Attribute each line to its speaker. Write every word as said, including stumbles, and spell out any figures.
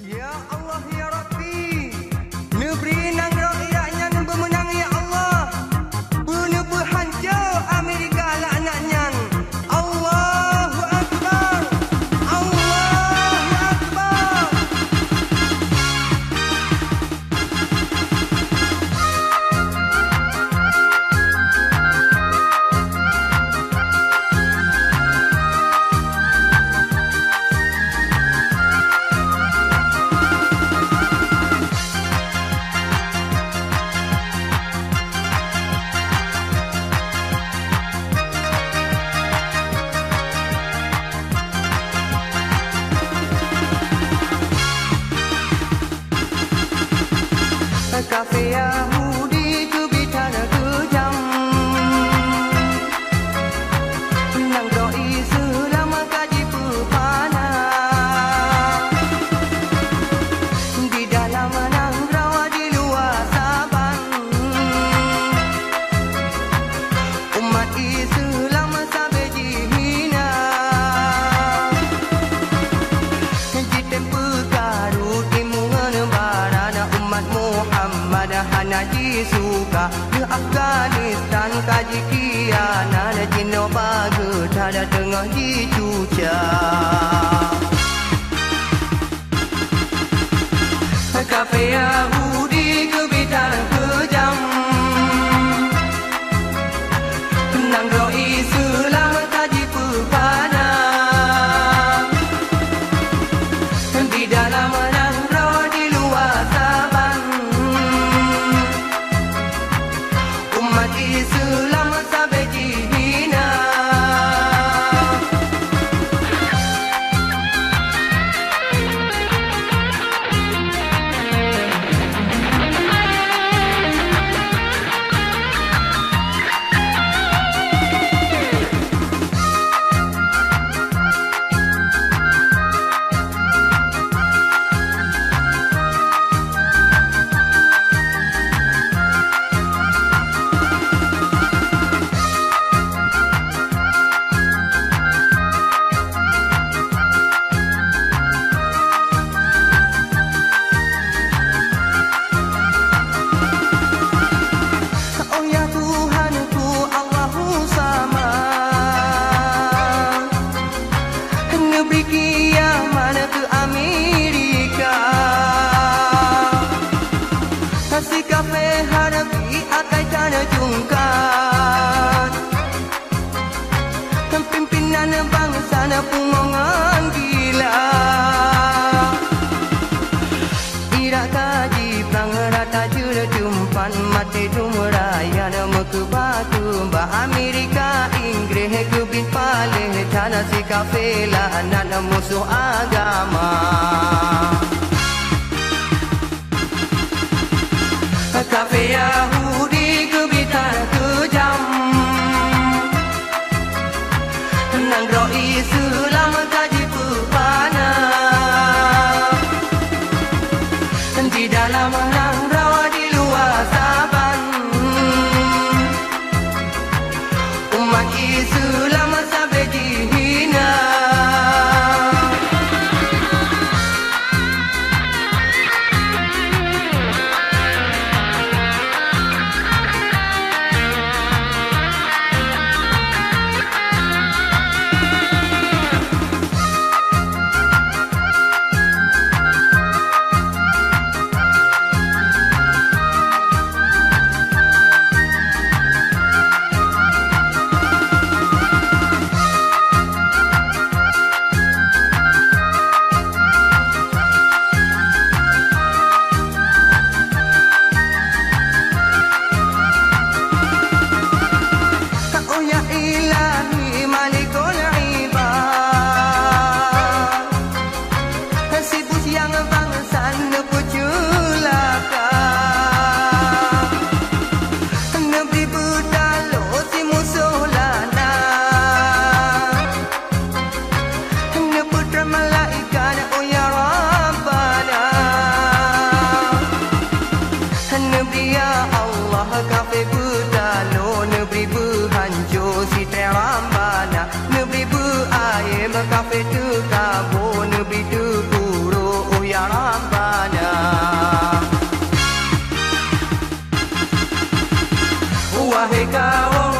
Speaker 1: Ya Allah ya Rabbi, negeri nang rakyatnya nan bermenang ya Allah, bener berhancur Amerika laknatnya. Allahu Akbar, Allahu Akbar. Kafe Yahudi kebitan kejam, nang doi selama kaji pepana, di dalam nang rawa di luar Saban, umat Islam sampai dihina, jitem perkarut imungan barana umat Muhammad hana disuka di Afghanistan kaji kianan jino baga tada tengah dicuca. Kafe Yahudi kebitan kejam, nang roi Islam kaji pepana, di dalam nang rawa di luar Saban, umat Islam sampai dihina. Oh ya Tuhanku Allahu sama, negeri kiamat ke Amerika, kasih kafe hadapi akai tanah jungkat, pimpinan bangsa na pungongan gila, ira kaji pangrata jura jumpan mati dumraya nama kebatu ba Amerika Inggris kebin paleh tanah si kafela anak musuh agama. Kafe Yahudi kebitan kejam, nang roi Islam kaji pepana, di dalam nang rawa di luar Saban, umat Islam sampai dihina. kafe tu kabo nebi tu puro oh ya wahai kaum